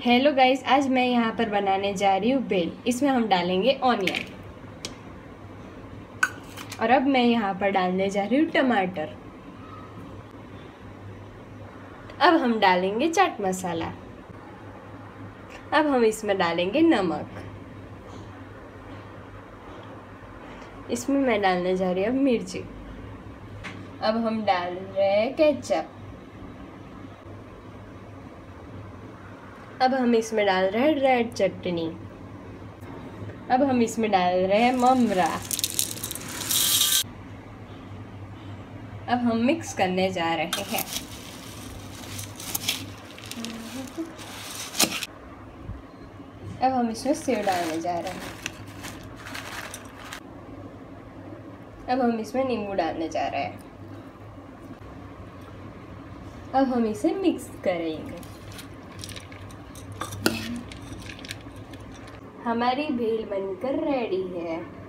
Hello guys, आज मैं यहाँ पर बनाने जा रही हूँ भेल। इसमें हम डालेंगे ऑनियन और अब मैं यहाँ पर डालने जा रही हूँ टमाटर। अब हम डालेंगे चाट मसाला। अब हम इसमें डालेंगे नमक। इसमें मैं डालने जा रही हूँ अब मिर्ची। अब हम डाल रहे हैं केचप। अब हम इसमें डाल रहे हैं रेड चटनी। अब हम इसमें डाल रहे हैं ममरा। अब हम मिक्स करने जा रहे हैं। अब हम इसमें सेव डालने जा रहे हैं। अब हम इसमें नींबू डालने जा रहे हैं। अब हम इसे मिक्स करेंगे। हमारी भेल बनकर रेडी है।